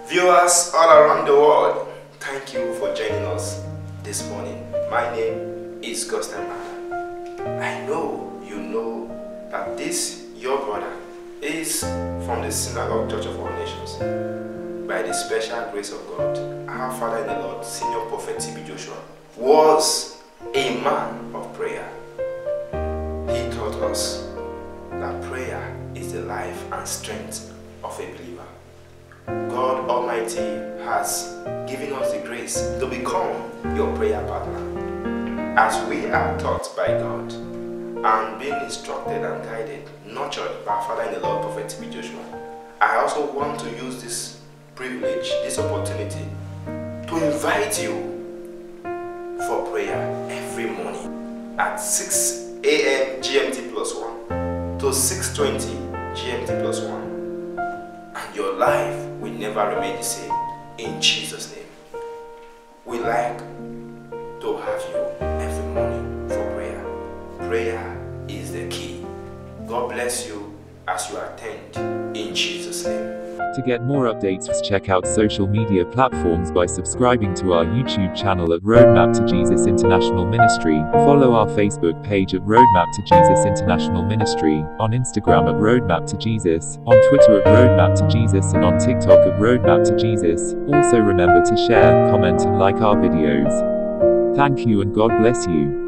Viewers all around the world, thank you for joining us this morning. My name is Gustin Anna. I know you know that this, your brother, is from the Synagogue Church of All Nations. By the special grace of God, our Father in the Lord, Senior Prophet T.B. Joshua, was a man of prayer. He taught us that prayer is the life and strength of a believer. God Almighty has given us the grace to become your prayer partner. As we are taught by God and being instructed and guided, nurtured by our Father in the Lord, Prophet T.B. Joshua, I also want to use this privilege, this opportunity, to invite you for prayer every morning at 6 a.m. GMT plus 1 to 6:20 GMT plus 1, and your life will never remain the same in Jesus' name. We like to have you every morning for prayer. Prayer is the key. God bless you as you attend in Jesus' name. To get more updates, check out social media platforms by subscribing to our YouTube channel at Roadmap to Jesus International Ministry, follow our Facebook page at Roadmap to Jesus International Ministry, on Instagram at Roadmap to Jesus, on Twitter at Roadmap to Jesus, and on TikTok at Roadmap to Jesus. Also remember to share, comment and like our videos. Thank you and God bless you.